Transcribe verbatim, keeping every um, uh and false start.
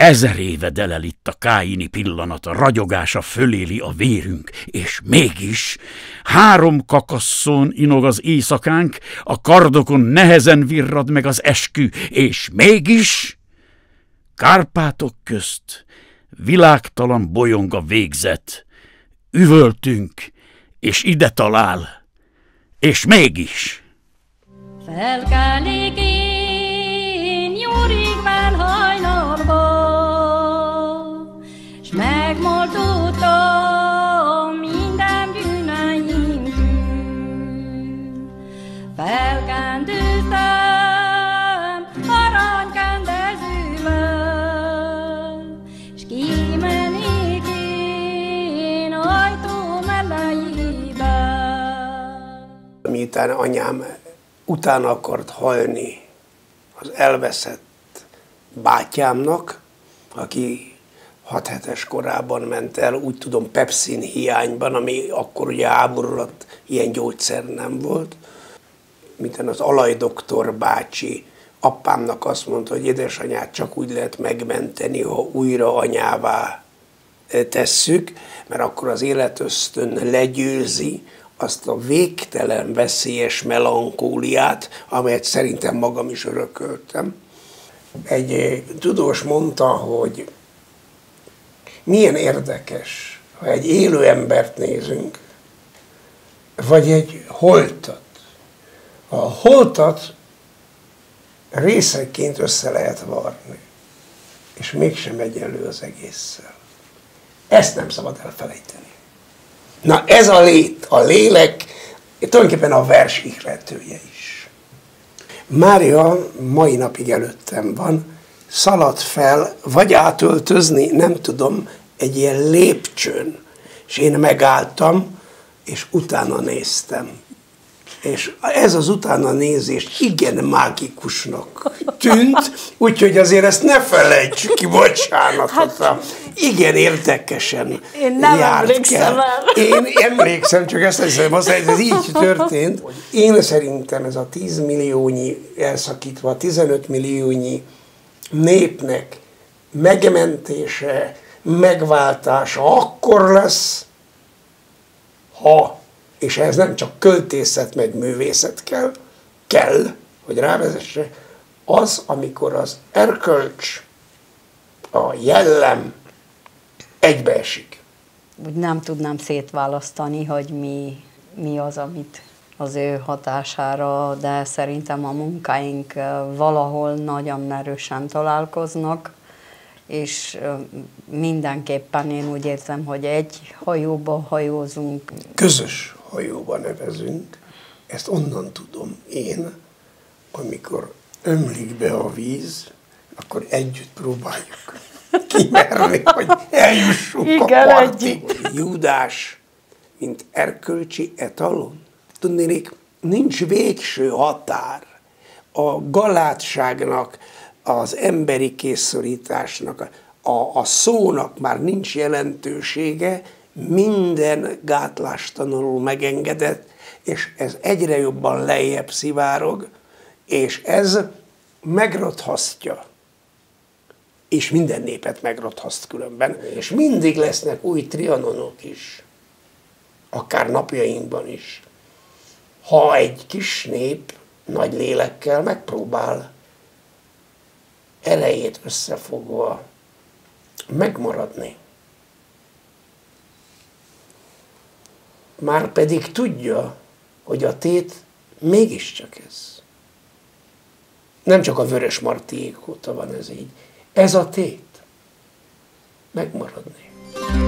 Ezer éve delel itt a káini pillanat, a ragyogása föléli a vérünk, és mégis három kakasszón inog az éjszakánk, a kardokon nehezen virrad meg az eskü, és mégis Kárpátok közt világtalan bolyong a végzet. Üvöltünk, és ide talál, és mégis. Felkelnék én nyúrigben hajnalba, s megmordultam minden bűneim bűn. Felkendőztem aranykendezővel, s kimennék én ajtóm elejébe. Miután anyám utána akart halni az elveszett bátyámnak, aki hat hetes korában ment el, úgy tudom, pepszin hiányban, ami akkor ugye háború alatt ilyen gyógyszer nem volt. Miután az alajdoktor bácsi apámnak azt mondta, hogy édesanyát csak úgy lehet megmenteni, ha újra anyává tesszük, mert akkor az életösztön legyőzi azt a végtelen veszélyes melankóliát, amelyet szerintem magam is örököltem. Egy tudós mondta, hogy milyen érdekes, ha egy élő embert nézünk, vagy egy holtat. A holtat részeként össze lehet varni, és mégsem egyenlő az egésszel. Ezt nem szabad elfelejteni. Na ez a lét, a lélek, tulajdonképpen a vers ihletője is. Mária mai napig előttem van, szaladt fel, vagy átöltözni, nem tudom, egy ilyen lépcsőn. És én megálltam, és utána néztem. És ez az utána nézés igen mágikusnak tűnt, úgyhogy azért ezt ne felejtsük ki, bocsánatot. Hát, igen érdekesen én nem járt emlékszem el. Én emlékszem, csak ezt hiszem, az, ez így történt. Én szerintem ez a tízmilliónyi elszakítva, tizenöt milliónyi népnek megmentése, megváltása akkor lesz, ha, és ehhez nem csak költészet meg művészet kell, kell, hogy rávezesse, az, amikor az erkölcs, a jellem egybeesik. Úgy nem tudnám szétválasztani, hogy mi, mi az, amit az ő hatására, de szerintem a munkáink valahol nagyon erősen találkoznak, és mindenképpen én úgy érzem, hogy egy hajóba hajózunk. Közös hajóba nevezünk, ezt onnan tudom én, amikor ömlik be a víz, akkor együtt próbáljuk kimerni, hogy eljussunk igen, a partig. Júdás, mint erkölcsi etalon. Tudnék, nincs végső határ a galátságnak, az emberi készszorításnak, a, a szónak már nincs jelentősége, minden gátlástalanul megengedett, és ez egyre jobban lejjebb szivárog, és ez megrothasztja, és minden népet megrothaszt különben, és mindig lesznek új trianonok is, akár napjainkban is. Ha egy kis nép nagy lélekkel megpróbál erejét összefogva megmaradni, már pedig tudja, hogy a tét mégiscsak ez. Nem csak a Vörösmartyék óta van ez így. Ez a tét. Megmaradni.